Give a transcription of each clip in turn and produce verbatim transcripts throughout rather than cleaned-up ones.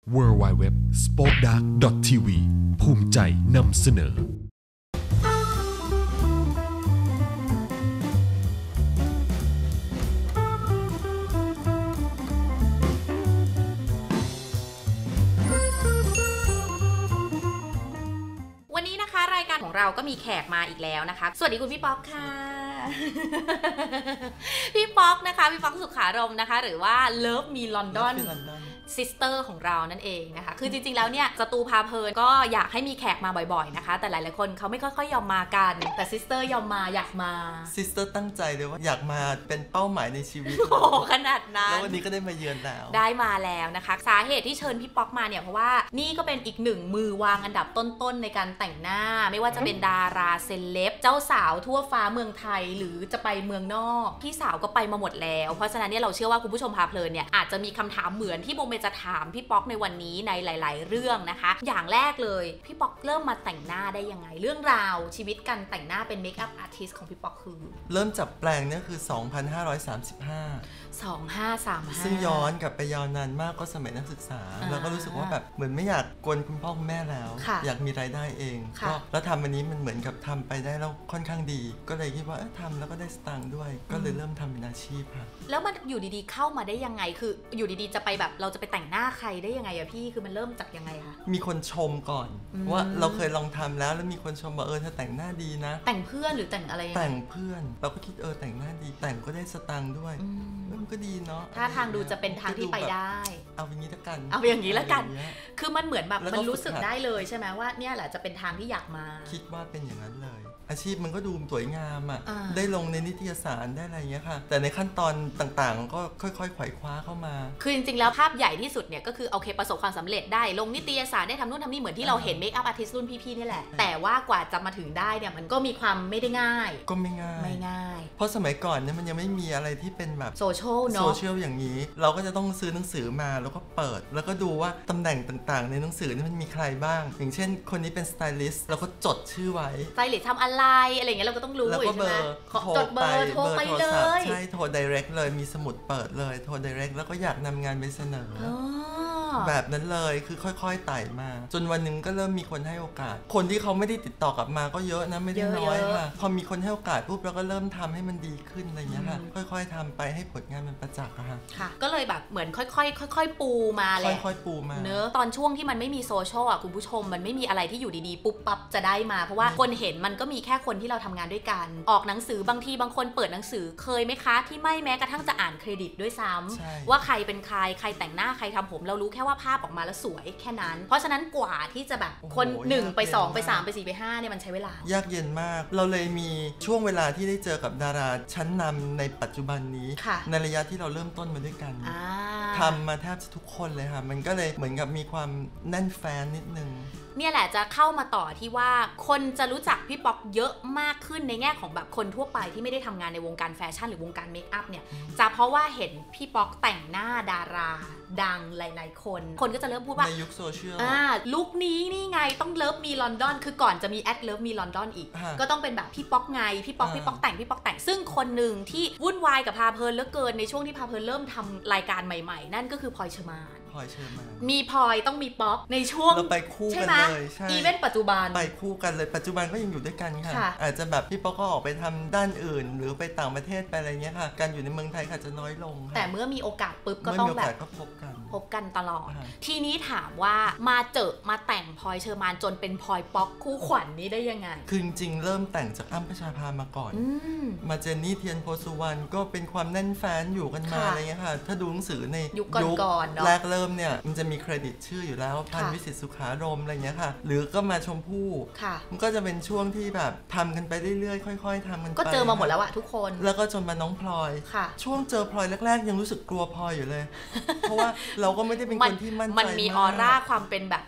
ดับเบิลยู ดับเบิลยู ดับเบิลยู ดอท สป็อคดัก ดอท ที วี ภูมิใจนำเสนอวันนี้นะคะรายการของเราก็มีแขกมาอีกแล้วนะคะสวัสดีคุณพี่ป๊อกค่ะ พี่ป๊อกนะคะพี่ป๊อกสุขารมณ์นะคะหรือว่า Love Me Londonซิสเตอร์ของเรานั่นเองนะคะคือจริงๆแล้วเนี่ยสตูพาเพลินก็อยากให้มีแขกมาบ่อยๆนะคะแต่หลายๆคนเขาไม่ค่อยๆยอมมากันแต่ซิสเตอร์ยอมมาอยากมาซิสเตอร์ตั้งใจเลยว่าอยากมาเป็นเป้าหมายในชีวิตโอ้ขนาดนั้นแล้ววันนี้ก็ได้มาเยือนแล้วได้มาแล้วนะคะสาเหตุที่เชิญพี่ป๊อกมาเนี่ยเพราะว่านี่ก็เป็นอีกหนึ่งมือวางอันดับต้นๆในการแต่งหน้าไม่ว่าจะเป็นดาราเซเลบเจ้าสาวทั่วฟ้าเมืองไทยหรือจะไปเมืองนอกพี่สาวก็ไปมาหมดแล้วเพราะฉะนั้นเนี่ยเราเชื่อว่าคุณผู้ชมพาเพลินเนี่ยอาจจะมีคำถามเหมือนที่โบเมจะถามพี่ป๊อกในวันนี้ในหลายๆเรื่องนะคะอย่างแรกเลยพี่ป๊อกเริ่มมาแต่งหน้าได้ยังไงเรื่องราวชีวิตการแต่งหน้าเป็นเมคอัพอาร์ติสต์ของพี่ป๊อกคือเริ่มจับแปลงเนี่ยคือสองพันห้าร้อยสามสิบห้าสองพันห้าร้อยสามสิบห้าซึ่งย้อนกลับไปยาวนานมากก็สมัยนักศึกษาแล้วก็รู้สึกว่าแบบเหมือนไม่อยากกวนคุณพ่อคุณแม่แล้วอยากมีรายได้เองก็แล้วทำอันนี้มันเหมือนกับทำไปได้แล้วค่อนข้างดีก็เลยคิดว่าทำแล้วก็ได้สตางค์ด้วยก็เลยเริ่มทำเป็นอาชีพค่ะแล้วมันอยู่ดีๆเข้ามาได้ยังไงคืออยู่ดีๆจะไปแบบเราจะไปแต่งหน้าใครได้ยังไงอะพี่คือมันเริ่มจากยังไงคะมีคนชมก่อนว่าเราเคยลองทำแล้วแล้วมีคนชมว่าเออเธอแต่งหน้าดีนะแต่งเพื่อนหรือแต่งอะไรแต่งเพื่อนเราก็คิดเออแต่งหน้าดีแต่งก็ได้สตางค์ด้วยมันก็ดีเนาะถ้าทางดูจะเป็นทางที่ไปได้เอาอย่างนี้ละกันเอาอย่างนี้ละกันคือมันเหมือนแบบมันรู้สึกได้เลยใช่ไหมว่าเนี่ยแหละจะเป็นทางที่อยากมาคิดว่าเป็นอย่างนั้นเลยอาชีพมันก็ดูสวยงามอ่ะได้ลงในนิตยสารได้อะไรเงี้ยค่ะแต่ในขั้นตอนต่างๆก็ค่อยๆไขว่คว้าเข้ามาคือจริงๆแล้วภาพใหญ่ที่สุดเนี่ยก็คือโอเคประสบความสำเร็จได้ลงนิตยสารได้ทำนู่นทำนี่เหมือนที่เราเห็นเมคอัพอาร์ติสต์รุ่นพี่ๆนี่แหละแต่ว่ากว่าจะมาถึงได้เนี่ยมันก็มีความไม่ได้ง่ายก็ไม่ง่ายไม่ง่ายเพราะสมัยก่อนเนี่ยมันยังไม่มีอะไรที่เป็นแบบโซเชียลเนาะโซเชียลอย่างนี้เราก็จะต้องซื้อหนังสือมาแล้วก็เปิดแล้วก็ดูว่าตำแหน่งต่างๆในหนังสือนี่มันมีใครบ้างอย่างเช่นคนนี้เป็นสไตลิสต์เราก็จดชื่อไว้สไตลิสต์ทำอะไรอะไรอย่างเงี้ยเราก็ต้องรู้แล้วก็เบอร์จดเบอร์โทรไปเลยใช่โทร direct เลยมีสมุดเปิดเลยโทร direct แล้วก็อยากนำงานไปเสนอแบบนั้นเลยคือค่อยๆไต่มาจนวันนึงก็เริ่มมีคนให้โอกาสคนที่เขาไม่ได้ติดต่อกลับมาก็เยอะนะไม่ได้น้อยค่ะพอมีคนให้โอกาสปุ๊บเราก็เริ่มทำให้มันดีขึ้นอะไรอย่างเงี้ยค่ะค่อยๆทำไปให้ผลงานมันประจักษ์ค่ะค่ะก็เลยแบบเหมือนค่อยๆค่อยๆปูมาแหละค่อยๆปูมาเนอะตอนช่วงที่มันไม่มีโซเชียลอ่ะคุณผู้ชมมันไม่มีอะไรที่อยู่ดีๆปุ๊บปั๊บจะได้มาเพราะว่าคนเห็นมันก็มีแค่คนที่เราทำงานด้วยกันออกหนังสือบางทีบางคนเปิดหนังสือเคยไหมคะที่ไม่แม้กระทั่งจะอ่านเครดิตด้วยซ้ำว่าใครเป็นใครใครแต่งหน้าใครทำผมเรารู้แค่ว่าภาพออกมาแล้วสวยแค่นั้นเพราะฉะนั้นกว่าที่จะแบบคนหนึ่งไปสองไปสามไปสี่ไปห้าเนี่ยมันใช้เวลายากเย็นมากเราเลยมีช่วงเวลาที่ได้เจอกับดาราชั้นนำในปัจจุบันนี้ในระยะที่เราเริ่มต้นมาด้วยกันทำมาแทบจะทุกคนเลยค่ะมันก็เลยเหมือนกับมีความแน่นแฟนนิดนึงเนี่ยแหละจะเข้ามาต่อที่ว่าคนจะรู้จักพี่ป๊อกเยอะมากขึ้นในแง่ของแบบคนทั่วไปที่ไม่ได้ทำงานในวงการแฟชั่นหรือวงการเมคอัพเนี่ยจะเพราะว่าเห็นพี่ป๊อกแต่งหน้าดาราดังหลายๆคนคนก็จะเริ่มพูดว่าในยุคโซเชียลอ่าลุคนี้นี่ไงต้องเลิฟมีลอนดอนคือก่อนจะมีแอดเลิฟมีลอนดอนอีกก็ต้องเป็นแบบพี่ป๊อกไงพี่ป๊อกพี่ป๊อกแต่งพี่ป๊อกแต่งซึ่งคนหนึ่งที่วุ่นวายกับพาเพลินเหลือเกินในช่วงที่พาเพลินเริ่มทำรายการใหม่ๆนั่นก็คือพลอยเชอร์มานมีพลอยต้องมีป๊อกในช่วงเราไปคู่กันเลยใช่อีเวนต์ปัจจุบันไปคู่กันเลยปัจจุบันก็ยังอยู่ด้วยกันค่ะอาจจะแบบพี่ป๊อกก็ออกไปทำด้านอื่นหรือไปต่างประเทศไปอะไรเงี้ยค่ะการอยู่ในเมืองไทยอาจจะน้อยลงแต่เมื่อมีโอกาสปุ๊บก็ต้องแบบพบกันพบกันตลอดทีนี้ถามว่ามาเจอมาแต่งพลอยเชอร์มานจนเป็นพลอยป๊อกคู่ขวัญ นี้ได้ยังไงคือจริงๆเริ่มแต่งจากอ้ำพัชราภามาก่อนมาเจนนี่เทียนโพสุวรรณก็เป็นความแน่นแฟนอยู่กันมาอะไรเงี้ยค่ะถ้าดูหนังสือในยุคก่อนๆเนาะแรกเริ่มเนี่ยมันจะมีเครดิตชื่ออยู่แล้วพันวิสิตสุขารมอะไรเงี้ยค่ะหรือก็มาชมพู่มันก็จะเป็นช่วงที่แบบทำกันไปเรื่อยๆค่อยๆทำกันไปก็เจอมาหมดแล้วอะทุกคนแล้วก็จนมาน้องพลอยช่วงเจอพลอยแรกๆยังรู้สึกกลัวพลอยอยู่เลยเพราะว่าเราก็ไม่ได้เป็นคนที่มั่นใจมันมีออร่าความเป็นแบบ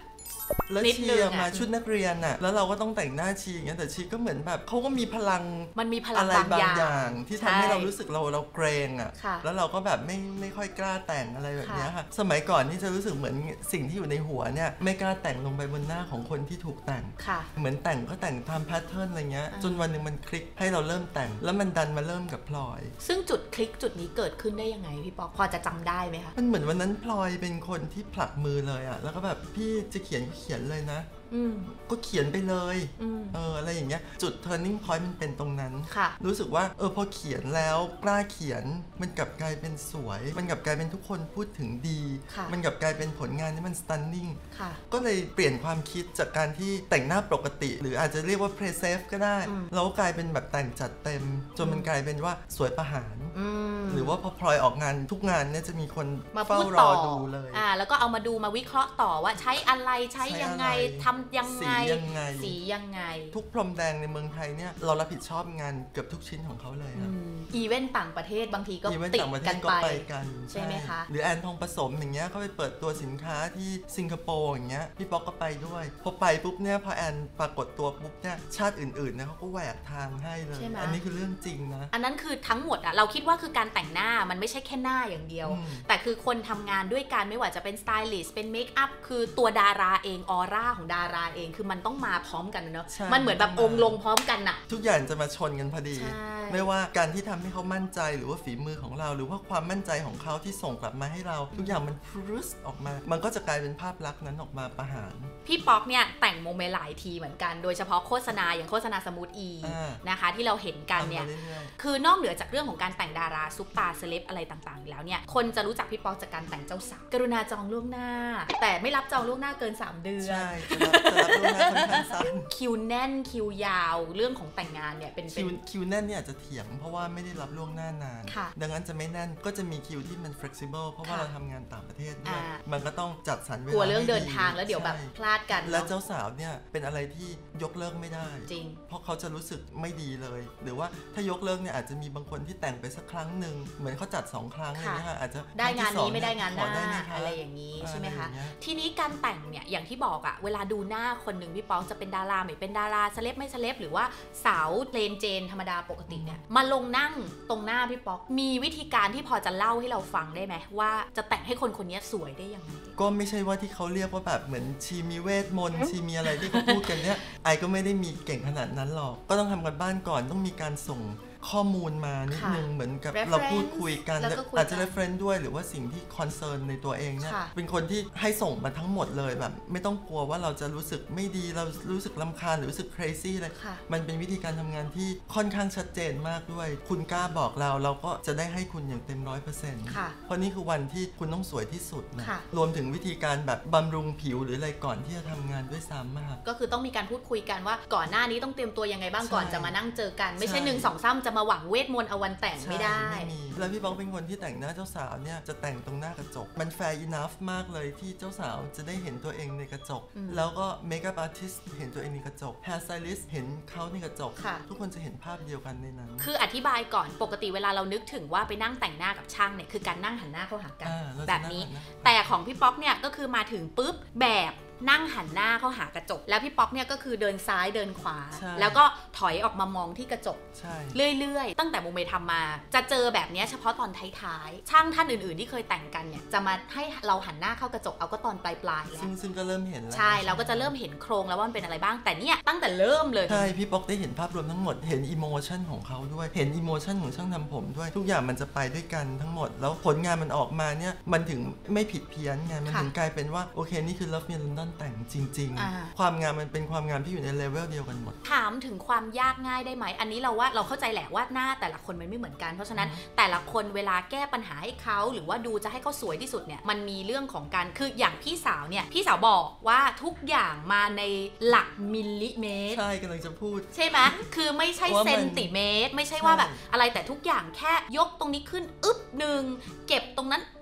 แล้วชีมาชุดนักเรียนน่ะแล้วเราก็ต้องแต่งหน้าชีอย่างเงี้ยแต่ชีก็เหมือนแบบเขาก็มีพลังมันมีพลังอะไรบางอย่างที่ทำให้เรารู้สึกเราเราเกรงอ่ะแล้วเราก็แบบไม่ไม่ค่อยกล้าแต่งอะไรแบบนี้ค่ะสมัยก่อนนี่จะรู้สึกเหมือนสิ่งที่อยู่ในหัวเนี่ยไม่กล้าแต่งลงไปบนหน้าของคนที่ถูกแต่งเหมือนแต่งก็แต่งตามแพทเทิร์นอะไรเงี้ยจนวันนึงมันคลิกให้เราเริ่มแต่งแล้วมันดันมาเริ่มกับพลอยซึ่งจุดคลิกจุดนี้เกิดขึ้นได้ยังไงพี่ป๊อกพอจะจำได้ไหมคะมันเหมือนวันนั้นพลอยเป็นคนที่ผลักมือเลยอ่ะแล้วก็แบบพี่จะเขียนเขียนเลยนะก็เขียนไปเลยเอออะไรอย่างเงี้ยจุด turning point มันเป็นตรงนั้นรู้สึกว่าเออพอเขียนแล้วกล้าเขียนมันกลับกลายเป็นสวยมันกลับกลายเป็นทุกคนพูดถึงดีมันกลับกลายเป็นผลงานที่มัน stunning ก็เลยเปลี่ยนความคิดจากการที่แต่งหน้าปกติหรืออาจจะเรียกว่า play safe ก็ได้แล้วกลายเป็นแบบแต่งจัดเต็มจนมันกลายเป็นว่าสวยประหารหรือว่าพอพลอยออกงานทุกงานเนี่ยจะมีคนมาเฝ้ารอดูเลยอ่าแล้วก็เอามาดูมาวิเคราะห์ต่อว่าใช้อะไรใช้ยังไงทำยังไงสียังไงสียังไงทุกพรมแดงในเมืองไทยเนี่ยเรารับผิดชอบงานเกือบทุกชิ้นของเขาเลยครับอีเวนต์ต่างประเทศบางทีก็ติดกันไปใช่ไหมคะหรือแอนทองผสมอย่างเงี้ยเขาไปเปิดตัวสินค้าที่สิงคโปร์อย่างเงี้ยพี่ป๊อกก็ไปด้วยพอไปปุ๊บเนี่ยพอแอนปรากฏตัวปุ๊บเนี่ยชาติอื่นๆเนี่ยเขาก็แหวกทางให้เลยอันนี้คือเรื่องจริงนะอันนั้นคือทั้งหมดอะเราคิดว่าคือการแต่งหน้ามันไม่ใช่แค่หน้าอย่างเดียวแต่คือคนทำงานด้วยกันไม่ว่าจะเป็นสไตลิสต์เป็นเมคอัพคือตัวดาราเองออร่าของดาราเองคือมันต้องมาพร้อมกันเนาะมันเหมือนแบบองค์ลงพร้อมกันน่ะทุกอย่างจะมาชนกันพอดีไม่ว่าการที่ทำให้เขามั่นใจหรือว่าฝีมือของเราหรือว่าความมั่นใจของเขาที่ส่งกลับมาให้เราทุกอย่างมันพรุสออกมามันก็จะกลายเป็นภาพลักษณ์นั้นออกมาประหารพี่ป๊อกเนี่ยแต่งโมเมหลายทีเหมือนกันโดยเฉพาะโฆษณาอย่างโฆษณาสมูทอีนะคะที่เราเห็นกันเนี่ยคือนอกเหนือจากเรื่องของการแต่งดาราซุปตาเซเลบอะไรต่างๆแล้วเนี่ยคนจะรู้จักพี่ป๊อกจากการแต่งเจ้าสาวกรุณาจองล่วงหน้าแต่ไม่รับจองล่วงหน้าเกินสามเดือนใช่จะรับล่วงหน้าค่อนข้างสั้นคิวแน่นคิวยาวเรื่องของแต่งงานเนี่ยเป็นคิวคิวแน่นเนี่ยอาจจะเถียงเพราะว่าไม่ได้รับล่วงหน้านานดังนั้นจะไม่แน่นก็จะมีคิวที่มัน flexible เพราะว่าเราทำงานต่างประเทศด้วยมันก็ต้องจัดสรรเวลากลัวเรื่องเดินทางแล้วเดี๋ยวแบบพลาดกันและเจ้าสาวเนี่ยเป็นอะไรที่ยกเลิกไม่ได้จริงเพราะเขาจะรู้สึกไม่ดีเลยหรือว่าถ้ายกเลิกเนี่ยอาจจะมีบางคนที่แต่งไปสักครั้งหนึ่งเหมือนเขาจัดสองครั้งอะไรเงี้ยอาจจะได้งานนี้ไม่ได้งานหน้าอะไรอย่างนี้ใช่ไหมคะทีนี้การแต่งเนี่ยอย่างที่บอกอะเวลาดูหน้าคนหนึ่งพี่ป๊อกจะเป็นดาราไม่เป็นดาราเซเลบไม่เซเลบหรือว่าสาวเพลนเจนธรรมดาปกติเนี่ยมาลงนั่งตรงหน้าพี่ป๊อกมีวิธีการที่พอจะเล่าให้เราฟังได้ไหมว่าจะแต่งให้คนคนนี้สวยได้ยังไงก็ไม่ใช่ว่าที่เขาเรียกว่าแบบเหมือนชีมีเวทมนต์ชีมีอะไรที่เขาพูดกันเนี่ยไอก็ไม่ได้มีเก่งขนาดนั้นหรอกก็ต้องทำกันบ้านก่อนต้องมีการส่งข้อมูลมานิดนึงเหมือนกับเราพูดคุยกันอาจจะ reference ด้วยหรือว่าสิ่งที่ concern ในตัวเองเนี่ยเป็นคนที่ให้ส่งมาทั้งหมดเลยแบบไม่ต้องกลัวว่าเราจะรู้สึกไม่ดีเรารู้สึกรำคาญหรือรู้สึก crazy เลยมันเป็นวิธีการทำงานที่ค่อนข้างชัดเจนมากด้วยคุณกล้าบอกเราเราก็จะได้ให้คุณอย่างเต็ม ร้อยเปอร์เซ็นต์ เพราะนี่คือวันที่คุณต้องสวยที่สุดนะรวมถึงวิธีการแบบบำรุงผิวหรืออะไรก่อนที่จะทำงานด้วยซ้ำมากก็คือต้องมีการพูดคุยกันว่าก่อนหน้านี้ต้องเตรียมตัวยังไงบ้างก่อนจะมานั่งเจอกันไม่ใช่หนึ่ง สอง สามจะมาหวังเวทมนต์เอาวันแต่งไม่ได้แล้วพี่ป๊อกเป็นคนที่แต่งหน้าเจ้าสาวเนี่ยจะแต่งตรงหน้ากระจกมันแฟร์ enough มากเลยที่เจ้าสาวจะได้เห็นตัวเองในกระจกแล้วก็ makeup artist เห็นตัวเองในกระจก hair stylist เห็นเขาในกระจกทุกคนจะเห็นภาพเดียวกันในนั้นคืออธิบายก่อนปกติเวลาเรานึกถึงว่าไปนั่งแต่งหน้ากับช่างเนี่ยคือการนั่งหันหน้าเข้าหากันแบบนี้แต่ของพี่ป๊อกเนี่ยก็คือมาถึงปุ๊บแบบนั่งหันหน้าเข้าหากระจกแล้วพี่ป๊อกเนี่ยก็คือเดินซ้ายเดินขวาแล้วก็ถอยออกมามองที่กระจกเรื่อยๆตั้งแต่โมเมทำมาจะเจอแบบนี้เฉพาะตอนท้ายๆช่างท่านอื่นๆที่เคยแต่งกันเนี่ยจะมาให้เราหันหน้าเข้ากระจกเอาก็ตอนปลายๆแล้วซึ่งซึ่งก็เริ่มเห็นแล้วใช่เราก็จะเริ่มเห็นโครงแล้วว่ามันเป็นอะไรบ้างแต่เนี่ยตั้งแต่เริ่มเลยใช่พี่ป๊อกได้เห็นภาพรวมทั้งหมดเห็นอิโมชันของเขาด้วยเห็นอิโมชันของช่างทำผมด้วยทุกอย่างมันจะไปด้วยกันทั้งหมดแล้วผลงานมันออกมาเนี่ยมันถึงไม่ผิดเพี้ยนไงมันถึงกลายเป็นว่าโอเคนี่คือ Love Me London แต่งจริงความงามมันเป็นความงามที่อยู่ในเลเวลเดียวกันหมดถามถึงความยากง่ายได้ไหมอันนี้เราว่าเราเข้าใจแหละว่าหน้าแต่ละคนมันไม่เหมือนกันเพราะฉะนั้นแต่ละคนเวลาแก้ปัญหาให้เขาหรือว่าดูจะให้เขาสวยที่สุดเนี่ยมันมีเรื่องของการคืออย่างพี่สาวเนี่ยพี่สาวบอกว่าทุกอย่างมาในหลักมิลลิเมตรใช่กำลังจะพูดใช่ไหมคือไม่ใช่เซนติเมตรไม่ใช่ว่าแบบอะไรแต่ทุกอย่างแค่ยกตรงนี้ขึ้นอึ๊บหนึ่งเก็บตรงนั้นอึ๊บ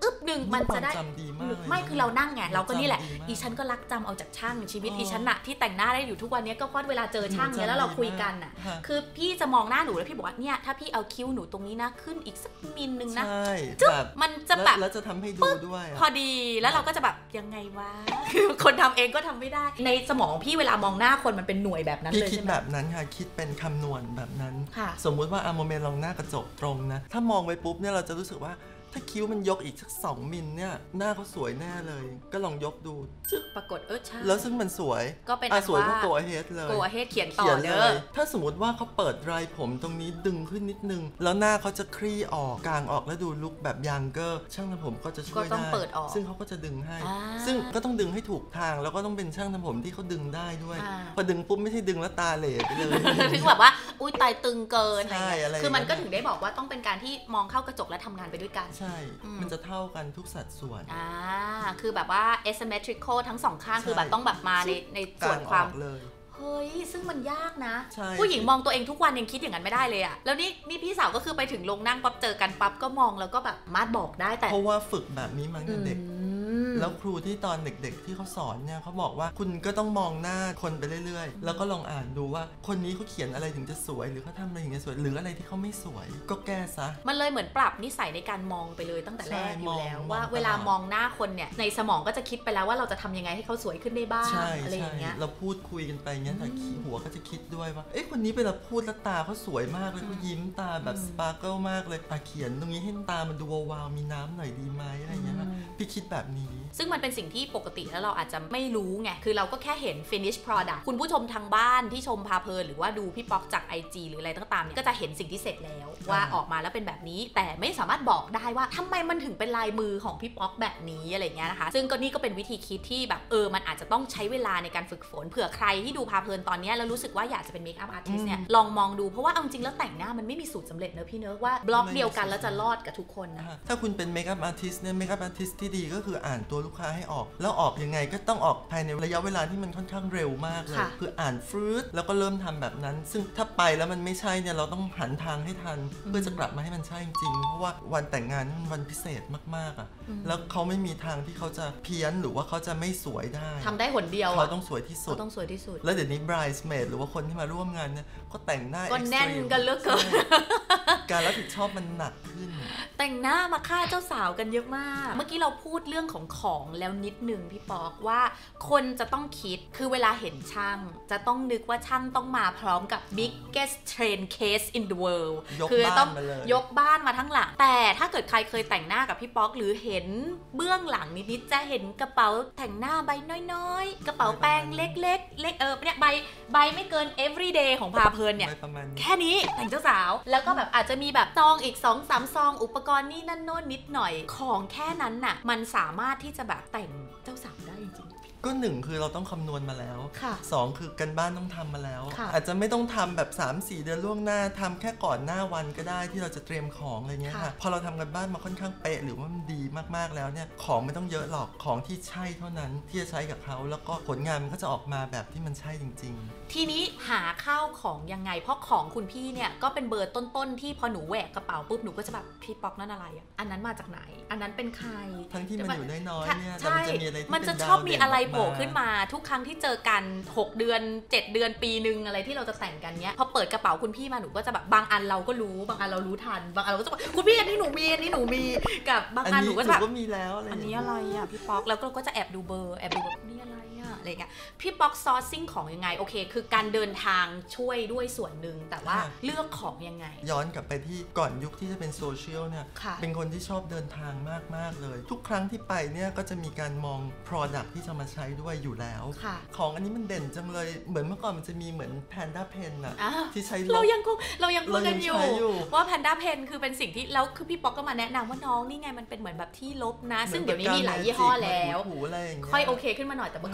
อึ๊บหนึ่งมันจะได้ไม่คือเรานั่งไงเราก็นี่แหละอีฉันก็รักจำเอาจากช่างชีวิตอีฉันน่ะที่แต่งหน้าได้อยู่ทุกวันนี้ก็เพราะเวลาเจอช่างเนี่ยแล้วเราคุยกันน่ะคือพี่จะมองหน้าหนูแล้วพี่บอกว่าเนี่ยถ้าพี่เอาคิ้วหนูตรงนี้นะขึ้นอีกสักมิลนึงนะจึ๊บมันจะแบบแล้วจะทำให้ดูด้วยพอดีแล้วเราก็จะแบบยังไงวะคือคนทำเองก็ทำไม่ได้ในสมองพี่เวลามองหน้าคนมันเป็นหน่วยแบบนั้นเลยใช่ไหมพี่คิดแบบนั้นค่ะคิดเป็นคำนวณแบบนั้นสมมุติว่าอะโมเมนต์ลองหน้ากระจกตรงนะถ้ามองไปปุ๊บเนี่ยเราจะรู้สึกว่าถ้าคิ้วมันยกอีกสักสองมิลเนี่ยหน้าเขาสวยแน่เลยก็ลองยกดูจึ๊กปรากฏเออใช่แล้วซึ่งมันสวยก็เป็นอ่ะสวยก็โกเฮดเลยโกเฮดเขียนต่อเด้อถ้าสมมติว่าเขาเปิดไรผมตรงนี้ดึงขึ้นนิดนึงแล้วหน้าเขาจะคลี่ออกกลางออกแล้วดูลุคแบบยังเกอร์ช่างทำผมก็จะช่วยได้ซึ่งเขาก็จะดึงให้ซึ่งก็ต้องดึงให้ถูกทางแล้วก็ต้องเป็นช่างทำผมที่เขาดึงได้ด้วยพอดึงปุ๊บไม่ใช่ดึงแล้วตาเหล่ไปเลยถึงแบบว่าอุ้ยตายตึงเกินอะไรคือมันก็ถึงได้บอกว่าต้องเป็นการที่มองเข้ากระจกและทำงานไปด้วยกันใช่มันจะเท่ากันทุกสัดส่วนอ่าคือแบบว่า asymmetrical ทั้งสองข้างคือแบบต้องแบบมาในในส่วนความเลยเฮ้ยซึ่งมันยากนะผู้หญิงมองตัวเองทุกวันยังคิดอย่างนั้นไม่ได้เลยอะแล้วนี่นี่พี่สาวก็คือไปถึงโรงนั่งปั๊บเจอกันปั๊บก็มองแล้วก็แบบมาดบอกได้แต่เพราะว่าฝึกแบบนี้มาตั้งแต่เด็กแล้วครูที่ตอนเด็กๆที่เขาสอนเนี่ยเขาบอกว่าคุณก็ต้องมองหน้าคนไปเรื่อยๆแล้วก็ลองอ่านดูว่าคนนี้เขาเขียนอะไรถึงจะสวยหรือเขาทำอะไรถึงจะสวยหรืออะไรที่เขาไม่สวยก็แก้ซะมันเลยเหมือนปรับนิสัยในการมองไปเลยตั้งแต่แรกอยู่แล้วว่าเวลามองหน้าคนเนี่ยในสมองก็จะคิดไปแล้วว่าเราจะทำยังไงให้เขาสวยขึ้นได้บ้างอะไรอย่างเงี้ยเราพูดคุยกันไปเงี้ยแต่หัวก็จะคิดด้วยว่าเอ๊ะคนนี้เวลาพูดแล้วตาเขาสวยมากเลยเขายิ้มตาแบบสปาร์เกิลมากเลยตาเขียนตรงนี้ให้ตามันดูวาวๆมีน้ำหน่อยดีไหมอะไรเงี้ยพี่คิดแบบนี้ซึ่งมันเป็นสิ่งที่ปกติแล้วเราอาจจะไม่รู้ไงคือเราก็แค่เห็น finish product คุณผู้ชมทางบ้านที่ชมพาเพลินหรือว่าดูพี่ป๊อกจาก ไอ จี หรืออะไรต่างๆเนี่ยก็จะเห็นสิ่งที่เสร็จแล้วว่าออกมาแล้วเป็นแบบนี้แต่ไม่สามารถบอกได้ว่าทำไมมันถึงเป็นลายมือของพี่ป๊อกแบบนี้อะไรเงี้ยนะคะซึ่งก็นี่ก็เป็นวิธีคิดที่แบบเออมันอาจจะต้องใช้เวลาในการฝึกฝนเผื่อใครที่ดูพาเพลินตอนนี้แล้วรู้สึกว่าอยากจะเป็นเมคอัพอาร์ติสต์เนี่ยลองมองดูเพราะว่าเอาจริงแล้วแต่งหน้ามันไม่มีสูตรสำเร็จเนอะพี่เนอะว่าบล็อกเดียวกันแล้วจะรอดกับทุกคนนะถ้าคุณเป็นเมคอัพอาร์ติสต์เนี่ยเมคอัพอาร์ติสต์ที่ดีก็คืออ่านตัวลูกค้าให้ออกแล้วออกยังไงก็ต้องออกภายในระยะเวลาที่มันค่อนข้างเร็วมากเลยคืออ่านฟรุตแล้วก็เริ่มทำแบบนั้นซึ่งถ้าไปแล้วมันไม่ใช่เนี่ยเราต้องหันทางให้ทันเพื่อจะกลับมาให้มันใช่จริงเพราะว่าวันแต่งงานมันวันพิเศษมากๆอ่ะแล้วเขาไม่มีทางที่เขาจะเพี้ยนหรือว่าเขาจะไม่สวยได้ทำได้หนเดียวเขาต้องสวยที่สุดต้องสวยที่สุดแล้วเดี๋ยวนี้ bridesmaid หรือว่าคนที่มาร่วมงานเนี่ยก็แต่งหน้าก็แน่นกันเหลือเกินการรับผิดชอบมันหนักขึ้นแต่งหน้ามาฆ่าเจ้าสาวกันเยอะมากเมื่อกี้เราพูดเรื่องของของแล้วนิดนึงพี่ป๊อกว่าคนจะต้องคิดคือเวลาเห็นช่างจะต้องนึกว่าช่างต้องมาพร้อมกับ biggest train case in the world คือต้องยกบ้านมาทั้งหลังแต่ถ้าเกิดใครเคยแต่งหน้ากับพี่ป๊อกหรือเห็นเบื้องหลังนิดๆจะเห็นกระเป๋าแต่งหน้าใบน้อยๆกระเป๋าแป้งเล็กๆเล็กเออเนี่ยใบใบไม่เกิน everyday ของพาเพลินเนี่ยแค่นี้แต่งเจ้าสาวแล้วก็แบบอาจจะมีแบบซองอีก สองสาม ซองอุปกรณ์นี่นั่นโน่นนิดหน่อยของแค่นั้นน่ะมันสามารถที่จะแบบแต่งเจ้าสาวได้จริงๆก็หนึ่งคือเราต้องคำนวณมาแล้วสองคือกันบ้านต้องทำมาแล้วอาจจะไม่ต้องทำแบบ สามสี่ เดือนล่วงหน้าทำแค่ก่อนหน้าวันก็ได้ที่เราจะเตรียมของอะไรเงี้ยค่ะพอเราทำกันบ้านมาค่อนข้างเป๊ะหรือว่ามันดีมากๆแล้วเนี่ยของไม่ต้องเยอะหรอกของที่ใช่เท่านั้นที่จะใช้กับเขาแล้วก็ผลงานมันก็จะออกมาแบบที่มันใช่จริงๆทีนี้หาข้าวของยังไงเพราะของคุณพี่เนี่ยก็เป็นเบอร์ต้นๆที่พอหนูแหวกกระเป๋าปุ๊บหนูก็จะแบบพี่ป๊อกนั่นอะไรอ่ะอันนั้นมาจากไหนอันนั้นเป็นใครทั้งที่มันอยู่น้อยๆเนี่ยมันจะมีอะไรมันจะชอบมีอะไรโผล่ขึ้นมาทุกครั้งที่เจอกันหกเดือนเจ็ดเดือนปีนึงอะไรที่เราจะแต่งกันเนี้ยพอเปิดกระเป๋าคุณพี่มาหนูก็จะแบบบางอันเราก็รู้บางอันเรารู้ทันบางอันเราก็จะบอกคุณพี่อันนี้หนูมีอันนี้หนูมีกับบางอันหนูก็แบบก็มีแล้วอะไรอันนี้อะไรอ่ะพี่ป๊อกแล้วก็จะแอบดูเบอร์แอบดูแบบนี่อะไรอ่ะอะไรเงี้ยพี่ป๊อกซอร์ซิ่งของยังไงโอเคคือการเดินทางช่วยด้วยส่วนหนึ่งแต่ว่าเลือกของยังไงย้อนกลับไปที่ก่อนยุคที่จะเป็นโซเชียลเนี่ยเป็นคนที่ชอบเดินทางมากๆเลยทุกครั้งที่ไปเนี่ยก็จะมีการมอง product ที่จะมาใช้ด้วยอยู่แล้วของอันนี้มันเด่นจังเลยเหมือนเมื่อก่อนมันจะมีเหมือน Panda Pen อะที่ใช้เรายังคงเรายังพูดกันอยู่ว่า Panda Pen คือเป็นสิ่งที่แล้วคือพี่ป๊อกก็มาแนะนำว่าน้องนี่ไงมันเป็นเหมือนแบบที่ลบนะซึ่งเดี๋ยวนี้มีหลายยี่ห้อแล้วค่อยโอเคขึ้นมาหน่อยแต่เมื่อก่อนมันมีแค่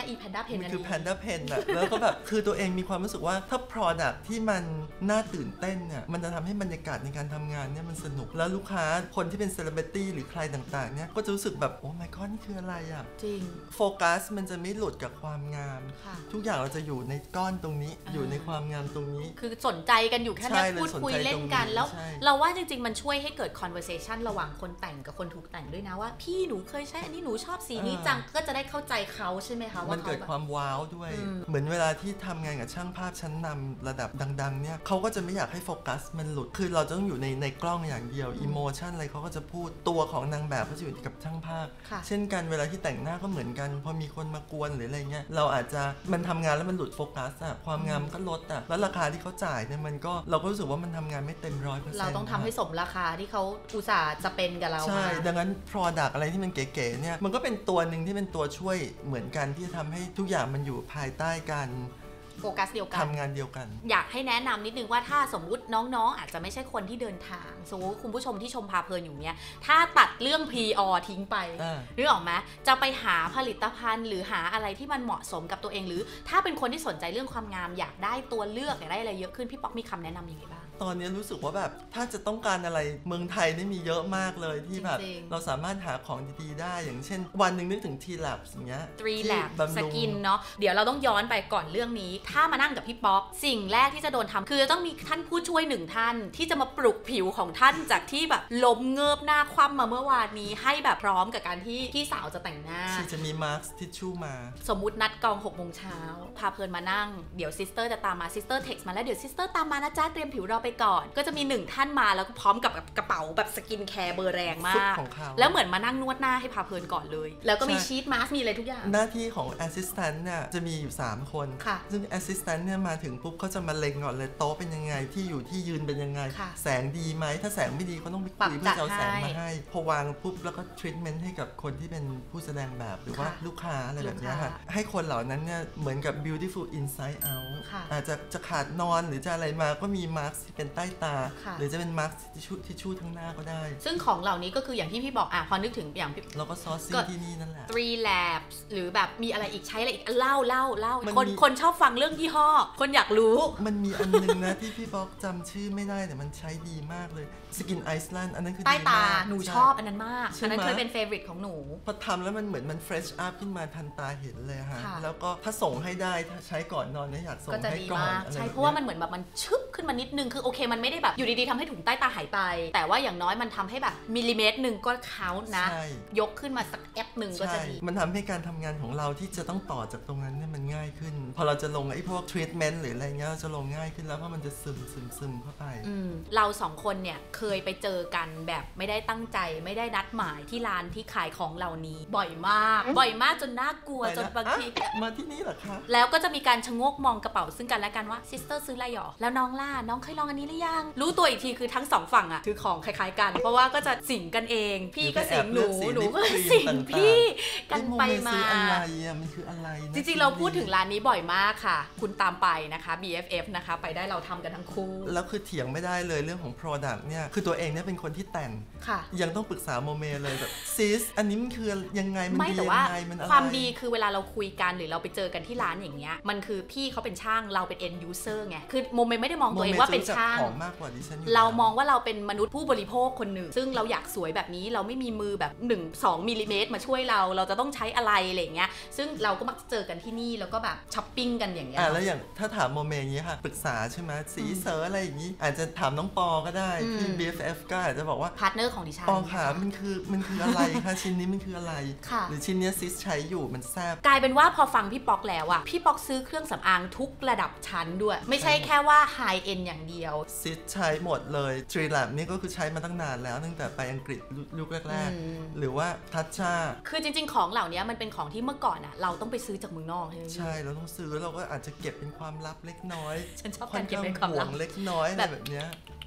อีแพนด้าเพนมันคือ Panda Pen อะแล้วก็แบบคือตัวเองมีความรู้สึกว่าถ้า product ที่มันน่าตื่นเต้นเนี่ยมันจะทำให้บรรยากาศในการทำงานเนี่ยมันสนุกแล้วลูกค้าคนที่เป็น celebrity หรือใครต่างๆเนี่ยก็จะรู้สึกแบบโอ้ my god นี่คืออะไรอะจริงโฟกัสมันจะไม่หลุดกับความงามทุกอย่างเราจะอยู่ในก้อนตรงนี้อยู่ในความงามตรงนี้คือสนใจกันอยู่แค่นี้พูดคุยเล่นกันแล้วเราว่าจริงๆมันช่วยให้เกิด conversation ระหว่างคนแต่งกับคนถูกแต่งด้วยนะว่าพี่หนูเคยใช้อันนี้หนูชอบสีนี้จังก็จะได้เข้าใจเขาใช่ไหมคะว่ามันเกิดความว้าวด้วยเหมือนเวลาที่ทำงานกับช่างภาพชั้นนำระดับดังๆเนี่ยเขาก็จะไม่อยากให้โฟกัสมันหลุดคือเราต้องอยู่ในในกล้องอย่างเดียวอิโมชันอะไรเขาก็จะพูดตัวของนางแบบก็จะอยู่กับช่างภาพเช่นกันเวลาที่แต่งหน้าก็เหมือนกันพอมีคนมากวนหรืออะไรเงี้ยเราอาจจะมันทำงานแล้วมันหลุดโฟกัสอะความงามก็ลดอะแล้วราคาที่เขาจ่ายเนี่ยมันก็เราก็รู้สึกว่ามันทำงานไม่เต็มร้อยเปอร์เซ็นต์เราต้องทำให้สมราคาที่เขาอุตส่าห์จะเป็นกับเราใช่ดังนั้น product อะไรที่มันเก๋ๆเนี่ยมันก็เป็นตัวหนึ่งที่เป็นตัวช่วยเหมือนกันที่จะทำให้ทุกอย่างมันอยู่ภายใต้การโฟกัสเดียวกันทำงานเดียวกันอยากให้แนะนำนิดนึงว่าถ้าสมมุติน้องๆอาจจะไม่ใช่คนที่เดินทางสมมติคุณผู้ชมที่ชมพาเพลินอยู่เนี่ยถ้าตัดเรื่อง พรี ออ ทิ้งไปนึกออกไหมจะไปหาผลิตภัณฑ์หรือหาอะไรที่มันเหมาะสมกับตัวเองหรือถ้าเป็นคนที่สนใจเรื่องความงามอยากได้ตัวเลือกอยากได้อะไรเยอะขึ้นพี่ป๊อกมีคำแนะนำยังไงบ้างตอนนี้รู้สึกว่าแบบถ้าจะต้องการอะไรเมืองไทยนี่มีเยอะมากเลยที่แบบเราสามารถหาของดีๆได้อย่างเช่นวันหนึ่งนึกถึง ที แลบ อย่างเงี้ยทรี แลบ สกินเนาะเดี๋ยวเราต้องย้อนไปก่อนเรื่องนี้ถ้ามานั่งกับพี่ป๊อกสิ่งแรกที่จะโดนทำคือจะต้องมีท่านผู้ช่วยหนึ่งท่านที่จะมาปลุกผิวของท่านจากที่แบบล้มเงิบหน้าคว่ำมาเมื่อวานนี้ให้แบบพร้อมกับการที่พี่สาวจะแต่งหน้าที่จะมีมาสก์ทิชชู่มาสมมุตินัดกองหกโมงเช้าพาเพลินมานั่งเดี๋ยวซิสเตอร์จะตามมาซิสเตอร์เท็กซ์มาแล้วเดี๋ยวซิสเตอร์ตามมานะจ๊ะเตรียมผิวเราไปก่อนก็จะมีหนึ่งท่านมาแล้วก็พร้อมกับกระเป๋าแบบสกินแคร์เบอร์แรงมากแล้วเหมือนมานั่งนวดหน้าให้พาเพลินก่อนเลยแล้วก็มีชีทมาสก์มีอะไรทุกอย่างหน้าที่ของแอสซิสแตนต์เนี่ยจะมีอยู่สามคนซึ่งแอสซิสแตนต์เนี่ยมาถึงปุ๊บเขาจะมาเล็งก่อนเลยโต๊ะเป็นยังไงที่อยู่ที่ยืนเป็นยังไงแสงดีไหมถ้าแสงไม่ดีเขาต้องไปคุยเพื่อเอาแสงมาให้พอวางปุ๊บแล้วก็ทรีทเมนต์ให้กับคนที่เป็นผู้แสดงแบบหรือว่าลูกค้าอะไรแบบนี้ค่ะให้คนเหล่านั้นเนี่ยเหมือนกับ beautiful inside out อาจจะจะขาดนอนหรือจะอะไรมาก็มีมาสก์ที่เป็นใต้ตาหรือจะเป็นมาสก์ทิชชู่ทิชชู่ทั้งหน้าก็ได้ซึ่งของเหล่านี้ก็คืออย่างที่พี่บอกอ่ะพอนึกถึงอย่างเราก็ซอสซิ่งที่นี่นั่นแหละทรี แลบ หรือแบบมีอะไรอีกใช้อะไรอีกเล่าเล่าเล่าคนคนชอบฟังเรื่องยี่ห้อคนอยากรู้มันมีอันนึงนะที่พี่บอกจำชื่อไม่ได้แต่มันใช้ดีมากเลยสกินไอซ์แลนด์อันนั้นคือใต้ตาหนูชอบอันนั้นมากอันนั้นเคยเป็นเฟเวอริตของหนูพอทำแล้วมันเหมือนมันเฟรชอัพขึ้นมาทันตาเห็นเลยฮะแล้วก็ถ้าส่งให้ได้ถ้าใช้ก่อนนอนเนี่ยอยากส่งให้ก่อนใช่เพราะว่ามันเหมือนแบบมันชึบขึ้นมานิดนึงคือโอเคมันไม่ได้แบบอยู่ดีๆทำให้ถุงใต้ตาหายไปแต่ว่าอย่างน้อยมันทำให้แบบมิลลิเมตรหนึ่งก็เขานะยกขึ้นมาสักแอปหนึ่งก็จะดีมันทำให้การทำงานของเราที่จะต้องต่อจากตรงนั้นเนี่ยมันง่ายขึ้นพอเราจะลงไอ้พวกทรีทเมนต์หรืออะไรเงี้ยเราจะลงง่ายขึ้นแล้วเพราะมันจะซึมซึมซึมเข้าไปเราสองคนเนี่ยเคยไปเจอกันแบบไม่ได้ตั้งใจไม่ได้นัดหมายที่ร้านที่ขายของเหล่านี้บ่อยมากบ่อยมากจนน่ากลัวจนบางทีมาที่นี่เหรอคะแล้วก็จะมีการชะโงกมองกระเป๋าซึ่งกันและกันว่าซิสเตอร์ซื้ออะไรหรอแล้วน้องล่ะน้องเคยลองอันนี้หรือยังรู้ตัวอีกทีคือทั้งสองฝั่งอะถือของคล้ายๆกันเพราะว่าก็จะสิงกันเองพี่ก็สิงหนูหนูก็สิงพี่กันไปมาอะไรอะมันคืออะไรจริงๆเราพูดถึงร้านนี้บ่อยมากค่ะคุณตามไปนะคะ บี เอฟ เอฟ นะคะไปได้เราทำกันทั้งคู่แล้วคือเถียงไม่ได้เลยเรื่องของ product เนี่ยคือตัวเองเนี่ยเป็นคนที่แต่งยังต้องปรึกษาโมเมเลยแบบซิสอันนี้มันคือยังไงมันดียังไงมันอะไรความดีคือเวลาเราคุยกันหรือเราไปเจอกันที่ร้านอย่างเงี้ยมันคือพี่เขาเป็นช่างเราเป็น end user ไงคือโมเมไม่ได้มองตัวเองว่าเป็นช่างเรามองว่าเราเป็นมนุษย์ผู้บริโภคคนหนึ่งซึ่งเราอยากสวยแบบนี้เราไม่มีมือแบบหนึ่ง สองมิลลิเมตรมาช่วยเราเราจะต้องใช้อะไรอะไรอย่างเงี้ยซึ่งเราก็มักเจอกันที่นี่แล้วก็แบบช้อปปิ้งกันอย่างเงี้ยอ่าแล้วอย่างถ้าถามโมเมอย่างนี้ค่ะปรึกษาใช่ไหมสีเซอร์อะไรอย่างนี้อาจจะถามน้องปอก็ได้ที่ บี เอฟ เอฟ ก็อาจจะบอกว่าพาร์ทเนอร์ของดิฉันปอขามันคือมันคืออะไรคะชิ้นนี้มันคืออะไรหรือชิ้นนี้ซิสใช้อยู่มันแซ่บกลายเป็นว่าพอฟังพี่ป๊อกแล้วอะพี่ป๊อกซื้อเครื่องสำอางทุกระดับชั้นด้วยไม่ใช่แค่ว่าไฮเอ็นอย่างเดียวซิสใช้หมดเลยทรีแลบนี่ก็คือใช้มาตั้งนานแล้วตั้งแต่ไปอังกฤษยุคแรกๆหรือว่าทัชชาคือจริงๆของเหล่านี้มันเป็นของที่เมื่อก่อนอะเราต้องไปซื้อจากเมืองนอกใช่เราต้องซื้อเราก็อาจจะเก็บเป็นความลับเล็กน้อยฉันชอบการเก็บเป็นความลับเล็กน้อยอะไรแบบเนี้ย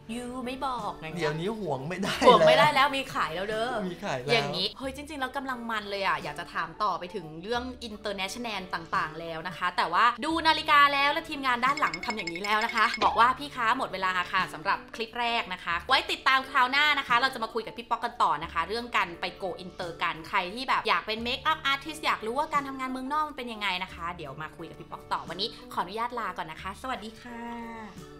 ยูไม่บอกไงเดี๋ยวนี้ห่วงไม่ได้ห่วงไม่ได้แล้วมีขายแล้วเด้อมีขายแล้วอย่างนี้เฮ้ยจริงๆแล้วกำลังมันเลยอ่ะอยากจะถามต่อไปถึงเรื่อง international ต่างๆแล้วนะคะแต่ว่าดูนาฬิกาแล้วและทีมงานด้านหลังทำอย่างนี้แล้วนะคะบอกว่าพี่คะหมดเวลาค่ะสำหรับคลิปแรกนะคะไว้ติดตามคราวหน้านะคะเราจะมาคุยกับพี่ป๊อกกันต่อนะคะเรื่องการไปโกอินเตอร์กันใครที่แบบอยากเป็นเมคอัพอาร์ติสต์อยากรู้ว่าการทำงานเมืองนอกมันเป็นยังไงนะคะเดี๋ยวมาคุยกับพี่ป๊อกต่อวันนี้ขออนุญาตลาก่อนนะคะสวัสดีค่ะ